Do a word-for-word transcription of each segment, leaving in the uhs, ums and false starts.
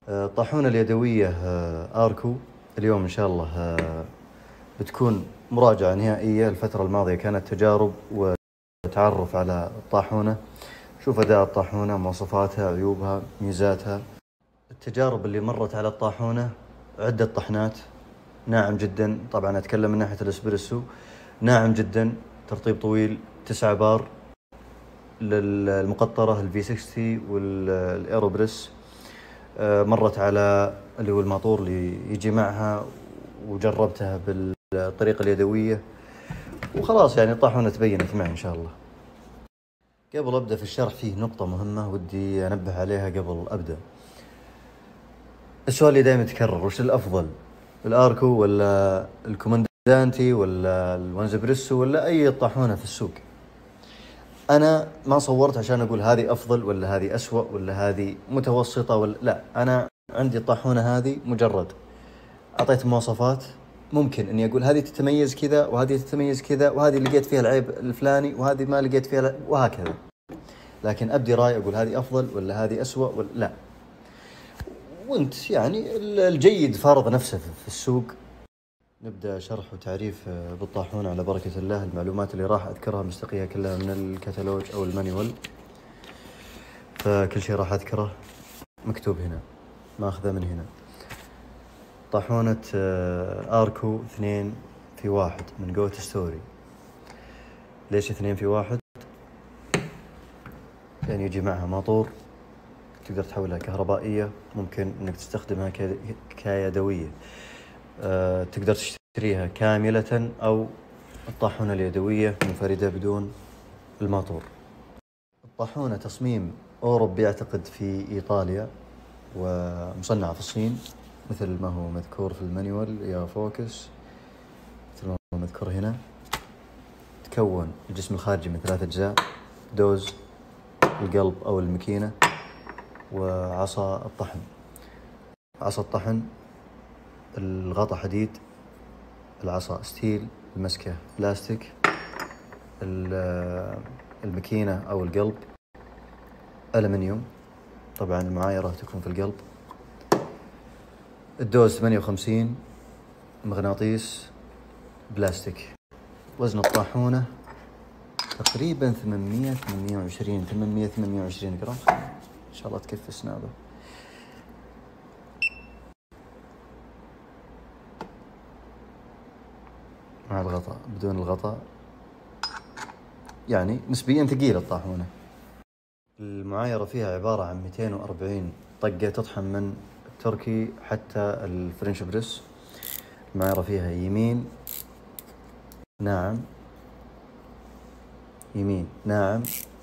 الطاحونة اليدوية آه، آركو اليوم إن شاء الله آه، بتكون مراجعة نهائية. الفترة الماضية كانت تجارب وتعرف على الطاحونة، شوف أداء الطاحونة، مواصفاتها، عيوبها، ميزاتها. التجارب اللي مرت على الطاحونة عدة طحنات، ناعم جدا. طبعا أتكلم من ناحية الإسبريسو، ناعم جدا، ترطيب طويل، تسعة بار. للمقطرة الفي ستين والإيروبريس مرت على اللي هو الماطور اللي يجي معها، وجربتها بالطريقة اليدوية وخلاص. يعني الطاحونة تبينت معي إن شاء الله. قبل أبدأ في الشرح فيه نقطة مهمة ودي أنبه عليها قبل أبدأ. السؤال اللي دائما يتكرر، وش الأفضل، الآركو ولا الكومندانتي ولا الوانزبريسو ولا أي طاحونة في السوق؟ أنا ما صورت عشان أقول هذه أفضل ولا هذه أسوأ ولا هذه متوسطة ولا لا. أنا عندي الطاحونة هذه مجرد أعطيت مواصفات، ممكن إني أقول هذه تتميز كذا وهذه تتميز كذا وهذه لقيت فيها العيب الفلاني وهذه ما لقيت فيها العيب وهكذا. لكن أبدي رأي أقول هذه أفضل ولا هذه أسوأ ولا لا. وانت يعني الجيد فرض نفسه في السوق. نبدأ شرح وتعريف بالطاحونة على بركة الله. المعلومات اللي راح أذكرها مستقية كلها من الكتالوج أو المانيوال، فكل شيء راح أذكره مكتوب هنا، ما أخذه من هنا. طاحونة آركو اثنين في واحد من جوت ستوري. ليش اثنين في واحد؟ يعني يجي معها ماطور، تقدر تحولها كهربائية، ممكن انك تستخدمها كيدوية. أه تقدر تشتريها كاملة او الطاحونة اليدوية منفردة بدون الماطور. الطاحونة تصميم أوروبي أعتقد في إيطاليا، ومصنعة في الصين مثل ما هو مذكور في المانيوال يا فوكس، مثل ما هو مذكور هنا. تكون الجسم الخارجي من ثلاث أجزاء: دوز، القلب أو الماكينة، وعصا الطحن. عصا الطحن الغطا حديد، العصا ستيل، المسكة بلاستيك. الماكينة أو القلب ألمنيوم، طبعا المعايرة تكون في القلب. الدوز ثمانية وخمسين، مغناطيس بلاستيك. وزن الطاحونة تقريبا ثمانمية ثمانية وعشرين ثمانمية ثمانية وعشرين جرام، إن شاء الله تكفي سنابه. مع الغطاء، بدون الغطاء يعني نسبيا ثقيلة الطاحونة. المعايرة فيها عبارة عن مئتين وأربعين طقة تطحن من التركي حتى الفرنش بريس. المعايرة فيها يمين ناعم، يمين ناعم،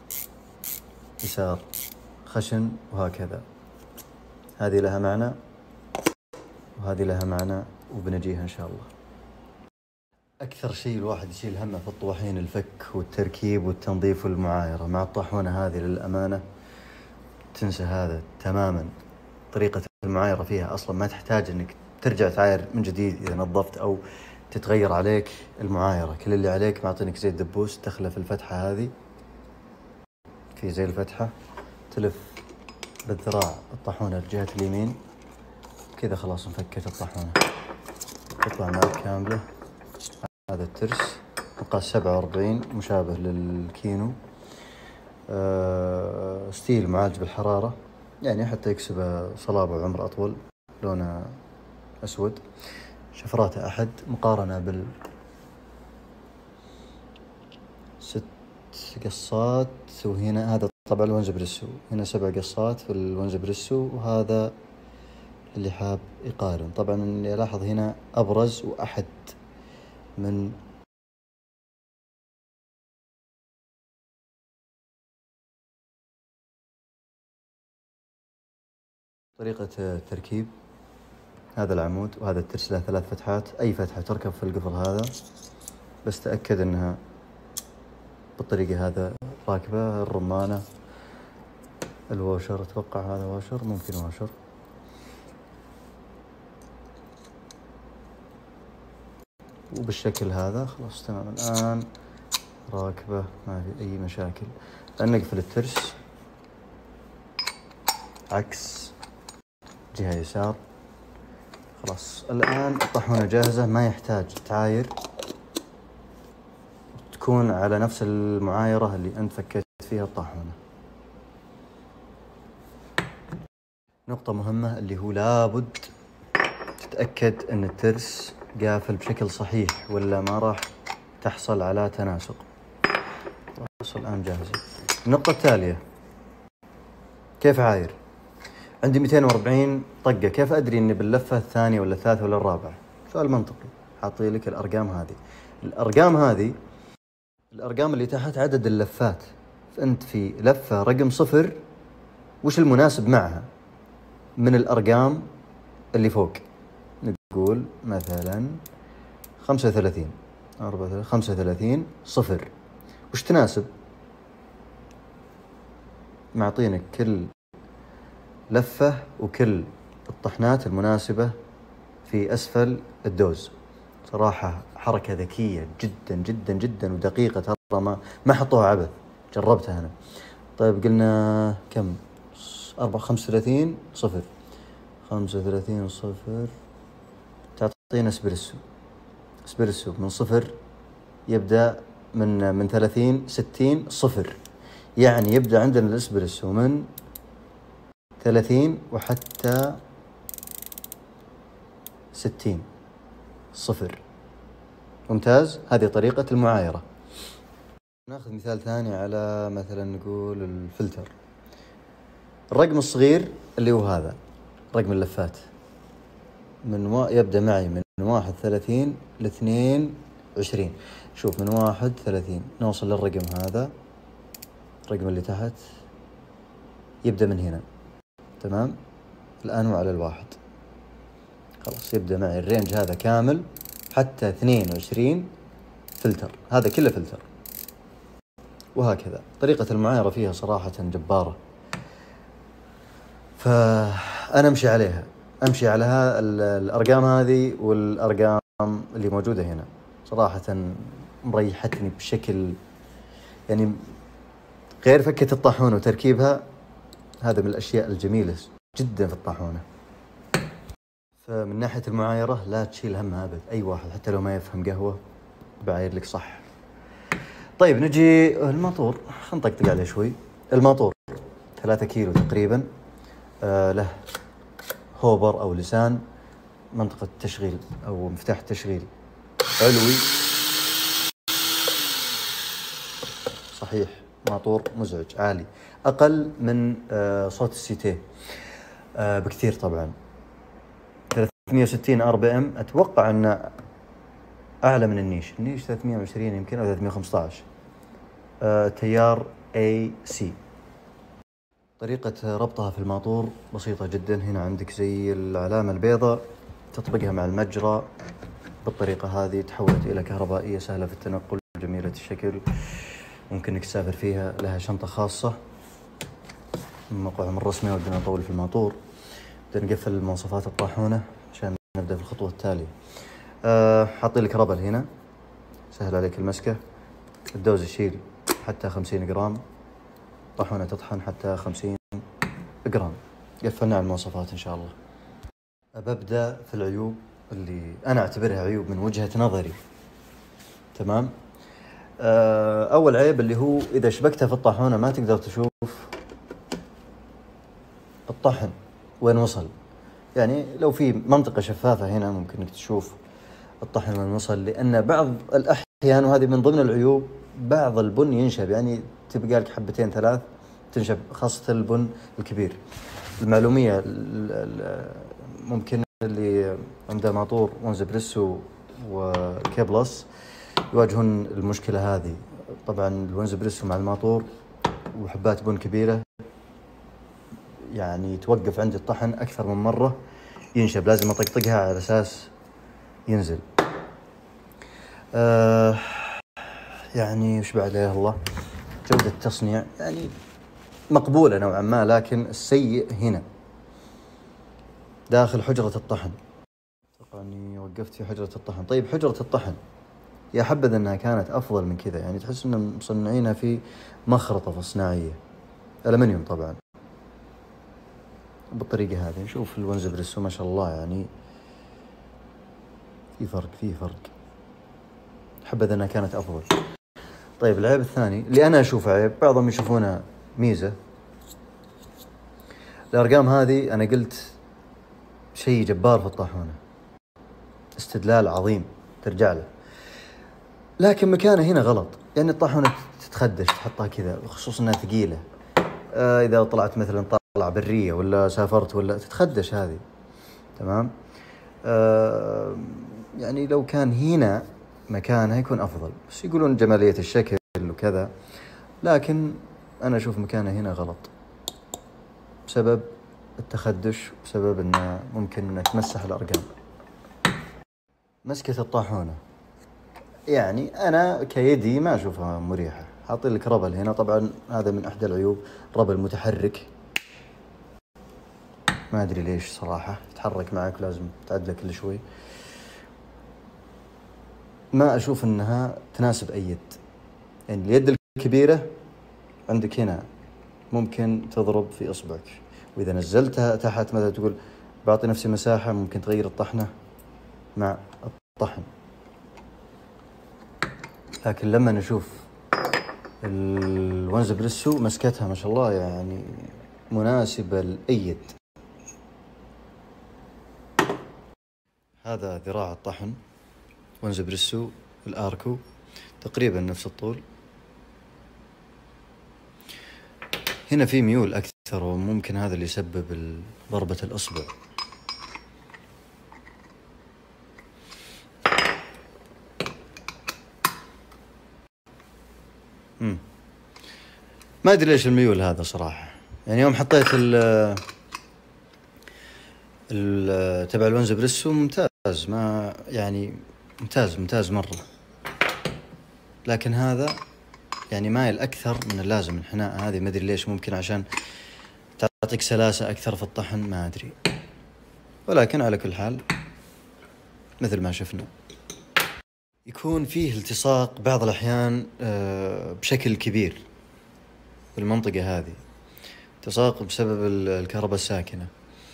يسار خشن، وهكذا. هذه لها معنى وهذه لها معنى، وبنجيها إن شاء الله. أكثر شيء الواحد يشيل همه في الطواحين الفك والتركيب والتنظيف والمعايرة. مع الطاحونة هذه للأمانة تنسى هذا تماما. طريقة المعايرة فيها أصلا ما تحتاج أنك ترجع تعاير من جديد إذا نظفت أو تتغير عليك المعايرة. كل اللي عليك معطينك زيت دبوس، تدخله في الفتحة هذه، في زي الفتحة، تلف بالذراع الطاحونة لجهة اليمين كذا، خلاص انفكت الطاحونة. تطلع معك كاملة. هذا الترس مقاس سبعة وأربعين، مشابه للكينو. أه ستيل معالج بالحرارة، يعني حتى يكسب صلابة وعمر أطول. لونه أسود. شفراته أحد، مقارنة بال ست قصات. وهنا هذا طبعا الوانزبريسو، هنا سبع قصات في الوانزبريسو، وهذا اللي حاب يقارن. طبعا اللي ألاحظ هنا أبرز وأحد من طريقة التركيب. هذا العمود وهذا الترس له ثلاث فتحات، أي فتحة تركب في القفل هذا، بس تأكد أنها بالطريقة هذا راكبة. الرمانة، الواشر، أتوقع هذا واشر، ممكن واشر. وبالشكل هذا خلاص تمام. الآن راكبة ما في أي مشاكل. الآن نقفل الترس عكس جهة يسار. خلاص الآن الطاحونة جاهزة، ما يحتاج تعاير، تكون على نفس المعايرة اللي أنت فكيت فيها الطاحونة. نقطة مهمة اللي هو لابد تتأكد أن الترس قافل بشكل صحيح ولا ما راح تحصل على تناسق. خلاص الآن جاهزة. النقطة التالية، كيف عاير؟ عندي مئتين وأربعين طقة، كيف أدري أني باللفة الثانية ولا الثالثة ولا الرابعة؟ سؤال منطقي. حاطي لك الأرقام هذه، الأرقام هذه الأرقام اللي تحت عدد اللفات، فأنت في لفة رقم صفر وش المناسب معها من الأرقام اللي فوق؟ نقول مثلا خمسة وثلاثين، أربعة خمسة وثلاثين صفر، وش تناسب؟ معطينك كل لفة وكل الطحنات المناسبة في أسفل الدوز. صراحة حركة ذكية جدا جدا جدا ودقيقة، ترى ما ما حطوها عبث، جربتها أنا. طيب قلنا كم؟ أربعة خمسة وثلاثين صفر، خمسة وثلاثين صفر تعطينا اسبريسو. اسبريسو من صفر يبدأ من من ثلاثين ستين صفر، يعني يبدأ عندنا الاسبريسو من ثلاثين وحتى ستين صفر. ممتاز، هذه طريقة المعايرة. ناخذ مثال ثاني على مثلا نقول الفلتر. الرقم الصغير اللي هو هذا رقم اللفات، من و... يبدأ معي من واحد ثلاثين لاثنين وعشرين. شوف من واحد ثلاثين نوصل للرقم هذا، الرقم اللي تحت يبدأ من هنا، تمام؟ الآن هو على الواحد. خلاص يبدأ معي الرينج هذا كامل حتى اثنين وعشرين فلتر، هذا كله فلتر. وهكذا طريقة المعايرة فيها صراحة جبارة، فأنا أمشي عليها، أمشي على الأرقام هذه والأرقام اللي موجودة هنا. صراحة مريحتني بشكل يعني غير فكة الطاحونة وتركيبها، هذا من الأشياء الجميلة جدا في الطاحونة. فمن ناحية المعايرة لا تشيل همها أبد، أي واحد حتى لو ما يفهم قهوة بعاير لك صح. طيب نجي الماطور، خلينا نطقطق عليه شوي. الماطور ثلاثة كيلو تقريبا، آه له هوبر أو لسان، منطقة تشغيل أو مفتاح تشغيل علوي. صحيح ماطور مزعج عالي، أقل من آه صوت السيتيه آه بكثير طبعا. ثلاثمئة وستين ار بي ام، أتوقع أنه أعلى من النيش. النيش ثلاثمئة وعشرين يمكن أو ثلاثمئة وخمسة عشر. آه تيار اي سي. طريقة ربطها في الماطور بسيطة جدا. هنا عندك زي العلامة البيضاء، تطبقها مع المجرى بالطريقة هذه، تحولت إلى كهربائية سهلة في التنقل، جميلة الشكل، ممكن إنك تسافر فيها. لها شنطة خاصة. موقعهم الرسمي. ودنا نطول في الماطور، بدنا نقفل مواصفات الطاحونة عشان نبدأ في الخطوة التالية. أه حاطي لك ربل هنا سهل عليك المسكة. الدوز يشيل حتى خمسين جرام، طاحونة تطحن حتى خمسين جرام. قفلنا على المواصفات إن شاء الله. ببدأ في العيوب اللي أنا أعتبرها عيوب من وجهة نظري، تمام؟ أه أول عيب اللي هو إذا شبكتها في الطاحونة ما تقدر تشوف الطحن وين وصل. يعني لو في منطقة شفافة هنا ممكن إنك تشوف الطحن وين وصل، لأن بعض الأحيان، وهذه من ضمن العيوب، بعض البن ينشب، يعني تبقى لك حبتين ثلاث تنشب، خاصة البن الكبير. المعلومية ممكن اللي عنده ماطور وانزبريسو وكيبلس يواجهون المشكلة هذه. طبعا الوانزبريسو مع الماطور وحبات بن كبيرة يعني توقف عند الطحن أكثر من مرة ينشب، لازم أطقطقها على أساس ينزل. آه يعني وش بعد يا الله، جودة التصنيع يعني مقبولة نوعا ما، لكن السيء هنا داخل حجرة الطحن. طبعا وقفت في حجرة الطحن. طيب حجرة الطحن يا حبذا أنها كانت أفضل من كذا، يعني تحس أنهم مصنعينها في مخرطة صناعية ألمنيوم طبعا. بالطريقة هذه. نشوف الونز بريسو ما شاء الله يعني في فرق، في فرق، حبذا انها كانت افضل. طيب العيب الثاني اللي انا اشوفه عيب، بعضهم يشوفونه ميزة، الارقام هذه انا قلت شيء جبار في الطاحونة، استدلال عظيم ترجع له، لكن مكانه هنا غلط. يعني الطاحونة تتخدش تحطها كذا، بخصوص انها ثقيلة. آه اذا طلعت مثلا طلع برية ولا سافرت ولا تتخدش هذه، تمام. آه يعني لو كان هنا مكانها يكون افضل، بس يقولون جمالية الشكل وكذا، لكن انا اشوف مكانه هنا غلط بسبب التخدش، بسبب انه ممكن انه تمسح الارقام. مسكة الطاحونة يعني انا كيدي ما اشوفها مريحة. حاطين لك ربل هنا، طبعا هذا من احدى العيوب، ربل متحرك، ما ادري ليش صراحة يتحرك معك، لازم تعدله كل شوي. ما اشوف انها تناسب اي يد. يعني اليد الكبيرة عندك هنا ممكن تضرب في اصبعك، واذا نزلتها تحت مثلا تقول بعطي نفسي مساحة، ممكن تغير الطحنة مع الطحن. لكن لما نشوف الونز بريسو مسكتها ما شاء الله يعني مناسبة لأي يد. هذا ذراع الطحن ونز بريسو الاركو، تقريبا نفس الطول. هنا في ميول اكثر، وممكن هذا اللي يسبب ضربة الاصبع. امم ما ادري ليش الميول هذا صراحة. يعني يوم حطيت ال ال تبع الونز بريسو ممتاز، ما يعني ممتاز ممتاز مرة، لكن هذا يعني مايل أكثر من اللازم. الحناء هذه ما أدري ليش، ممكن عشان تعطيك سلاسة أكثر في الطحن، ما أدري. ولكن على كل حال مثل ما شفنا يكون فيه التصاق بعض الأحيان بشكل كبير في المنطقة هذه، التصاق بسبب الكهرباء الساكنة،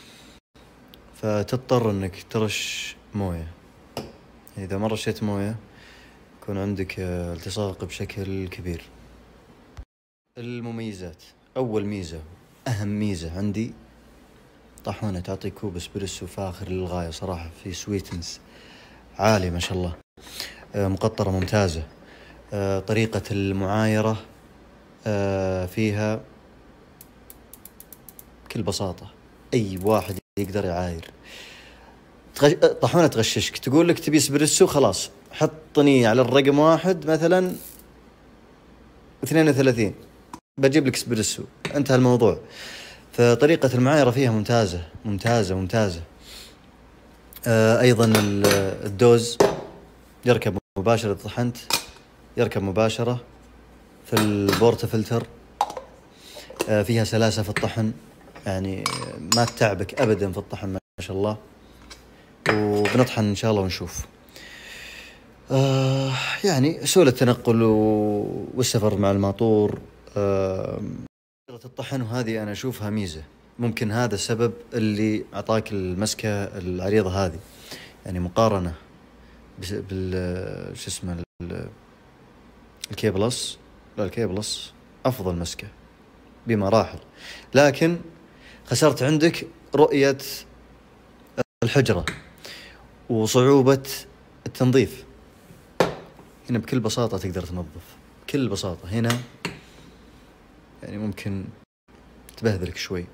فتضطر أنك ترش موية. إذا ما رشيت موية يكون عندك التصاق بشكل كبير. المميزات، أول ميزة أهم ميزة عندي، طاحونة تعطيك كوب اسبريسو فاخر للغاية صراحة، في سويتنس عالي ما شاء الله، مقطرة ممتازة. طريقة المعايرة فيها بكل بساطة أي واحد يقدر يعاير. طاحونة تغششك، تقول لك تبي اسبريسو، خلاص حطني على الرقم واحد مثلا اثنين وثلاثين بجيب لك اسبريسو، انتهى الموضوع. فطريقة المعايرة فيها ممتازة ممتازة ممتازة. آه أيضا الدوز يركب مباشرة، إذا طحنت يركب مباشرة في البورتا فلتر. آه فيها سلاسة في الطحن، يعني ما تتعبك أبدا في الطحن ما شاء الله. وبنطحن إن شاء الله ونشوف. آه يعني سهولة التنقل والسفر مع الماطور. آه الطحن، وهذه أنا أشوفها ميزة. ممكن هذا السبب اللي أعطاك المسكة العريضة هذه، يعني مقارنة بال شو اسمه الكي بلس، لا الكي بلس أفضل مسكة بمراحل، لكن خسرت عندك رؤية الحجرة وصعوبة التنظيف. هنا بكل بساطة تقدر تنظف بكل بساطة، هنا يعني ممكن تبهذلك شوي.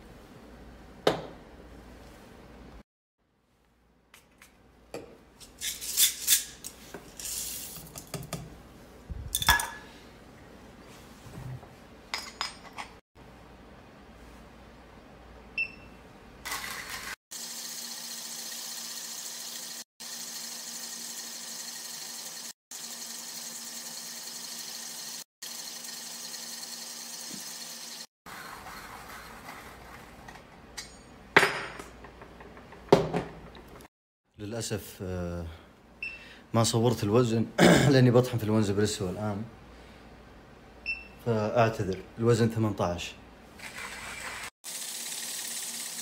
للأسف ما صورت الوزن لأني بطحن في الونز بريسو الآن، فأعتذر. الوزن ثمانية عشر.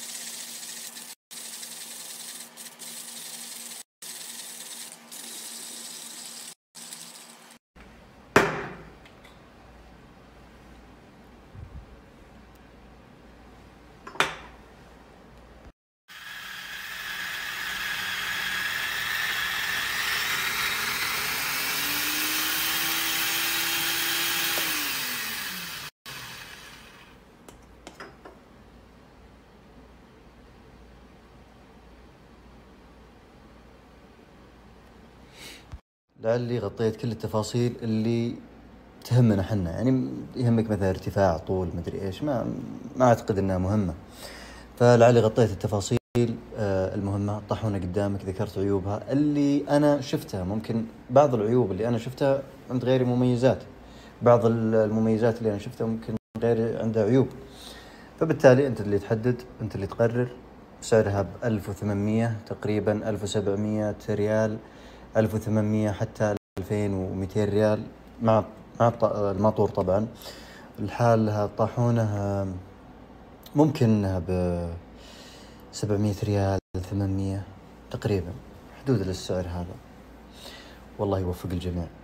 لعلي غطيت كل التفاصيل اللي تهمنا حنا. يعني يهمك مثلا ارتفاع، طول، مدري ايش، ما ما اعتقد انها مهمة. فلعلي غطيت التفاصيل آه المهمة. الطاحونة قدامك، ذكرت عيوبها اللي انا شفتها. ممكن بعض العيوب اللي انا شفتها عند غيري مميزات، بعض المميزات اللي انا شفتها ممكن غيري عنده عيوب. فبالتالي انت اللي تحدد، انت اللي تقرر. سعرها بألف وثمانمية تقريبا، ألف وسبعمية ريال، ألف وثمانمية حتى ألفين ومئتين ريال مع مع الماطور طبعا. الحال طاحونة ممكن ب سبعمية ريال، ثمانمية تقريبا، حدود السعر هذا. والله يوفق الجميع.